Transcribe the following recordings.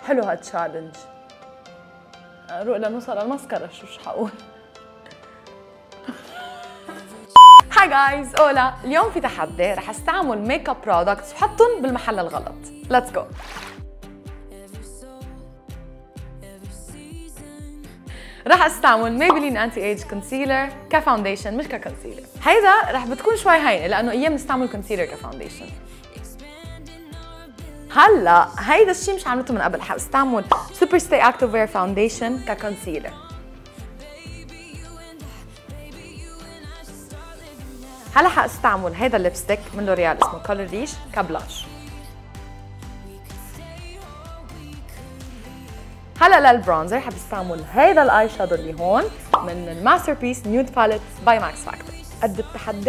حلو هالتشالنج. روق لنوصل المسكرة شو حقول. هاي جايز، اولا، اليوم في تحدي رح استعمل ميك اب برودكتس وحطهم بالمحل الغلط. ليتس جو. رح استعمل ميبلين انتي ايج كونسيلر كفاونديشن مش ككونسيلر. هيدا رح بتكون شوي هينه لانه ايام بنستعمل كونسيلر كفاونديشن. هلا هيدا الشيء مش عملته من قبل، حاستعمل سوبر ستاي اكتيف وير فاونديشن ككونسيلر. هلا حاستعمل هيدا الليبستيك من لوريال اسمه كولر ريش كبلاش. هلا للبرونزر حبستعمل هيدا الاي شادو اللي هون من الماستر بيس نيود باليت باي ماكس فاكتور. قد التحدي.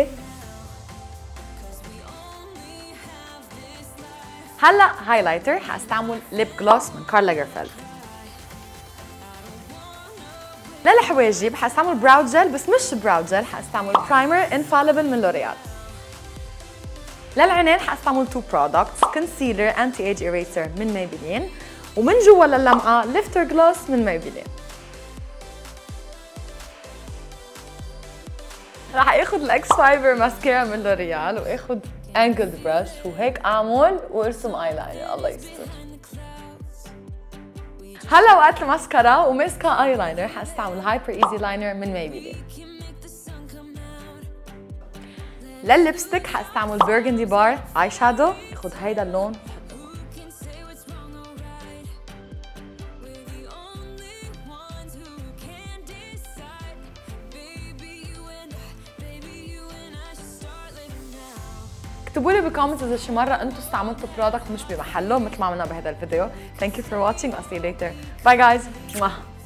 هلا هايلايتر حاستعمل ليب جلوس من كارل لاجرفيلد. للحواجب حاستعمل براو جل بس مش براو جل، حاستعمل برايمر انفاليبل من لوريال. للعينين حاستعمل تو برودكتس، كونسيلر انتي ايج ايريسر من ميبلين، ومن جوا لللمعه ليفتر جلوس من ميبلين. رح اخذ الاكس فايبر ماسكارا من لوريال واخذ انجلد برش وهيك اعمل وارسم ايلاينر. الله يستر. هلا وقت الماسكارا وماسكه ايلاينر حاستعمل هايبر ايزي لاينر من ميبلين. للليبستيك حاستعمل برغندي بار اي شادو، اخذ هيدا اللون. اكتبوا لي بالكومنتس اذا شي مره انتم استعملتوا برودكت مش بمحله مثل ما عملنا بهذا الفيديو. Thank you for watching. I'll see you later. Bye guys.